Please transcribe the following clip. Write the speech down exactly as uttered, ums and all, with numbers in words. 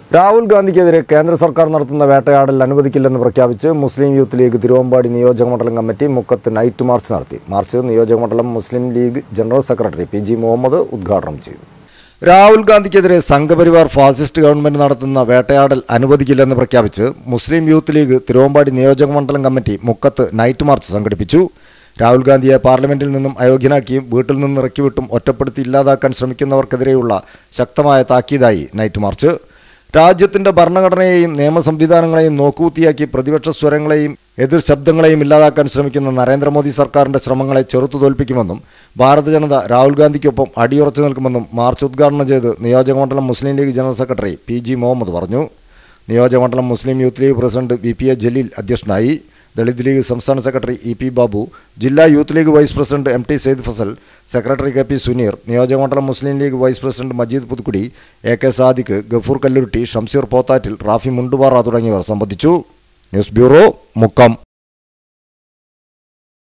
രാഹുൽ ഗാന്ധിക്കെതിരെ കേന്ദ്ര സർക്കാർ നടത്തുന്ന വേട്ടയാടൽ അനുവദിക്കില്ലെന്ന് പ്രഖ്യാപിച്ച് മുസ്ലിം യൂത്ത് ലീഗ് തിരുവമ്പാടി നിയോജകമണ്ഡലം കമ്മിറ്റി മുക്കത്ത് നൈറ്റ് മാർച്ച് നടത്തി. മാർച്ച് നിയോജകമണ്ഡലം Muslim League general secretary P G Muhammad ഉദ്ഘാടനം ചെയ്തു. രാഹുൽ ഗാന്ധിക്കെതിരെ സംഘപരിവാർ ഫാസിസ്റ്റ് ഗവൺമെന്റ് നടത്തുന്ന വേട്ടയാടൽ അനുവദിക്കില്ലെന്ന് പ്രഖ്യാപിച്ച് മുസ്ലിം യൂത്ത് ലീഗ് തിരുവമ്പാടി നിയോജകമണ്ഡലം കമ്മിറ്റി മുക്കത്ത് നൈറ്റ് മാർച്ച് സംഘടിപ്പിച്ചു. രാഹുൽ ഗാന്ധിയെ പാർലമെന്റിൽ നിന്നും അയോഗ്യനാക്കിയും വീട്ടിൽ നിന്ന് ഇറക്കിവിട്ടും ഒറ്റപ്പെടുത്തി ഇല്ലാതാക്കാൻ ശ്രമിക്കുന്നവർക്കെതിരെയുള്ള ശക്തമായ താക്കീതായി നൈറ്റ് മാർച്ച്. രാജ്യത്തിന്റെ ഭരണഘടനയെയും നിയമ സംവിധാനങ്ങളെയും നോക്കുകുത്തിയാക്കി പ്രതിപക്ഷ സ്വരങ്ങളെയും എതിർ ശബ്ദങ്ങളെയും ഇല്ലാതാക്കാൻ ശ്രമിക്കുന്ന നരേന്ദ്രമോദി സർക്കാരിന്റെ ശ്രമങ്ങളെ ചെറുത്തു തോൽപ്പിക്കുമെന്നും ഭാരത ജനത രാഹുൽ ഗാന്ധിക്കൊപ്പം അടിയുറച്ചു നിൽക്കുമെന്നും മാർച്ച് ഉദ്ഘാടനം ചെയ്ത് നിയോജകമണ്ഡലം Muslim League general secretary P G Muhammad പറഞ്ഞു. നിയോജകമണ്ഡലം Muslim youth League president V P A Jaleel അധ്യക്ഷനായി. ദളിത് ലീഗ് സംസ്ഥാന സെക്രട്ടറി ഇ പി ബാബു, ജില്ലാ youth League vice president M T Saeed Fazal, secretary K P Suneer, നിയോജകമണ്ഡലം Muslim League vice president Majeed Puthukkudi, A K Sadiq, Gafoor Kallurutti, Shamseer Pothattil, Rafi Mundupara തുടങ്ങിയവർ സംബന്ധിച്ചു. News bureau, Mukkam.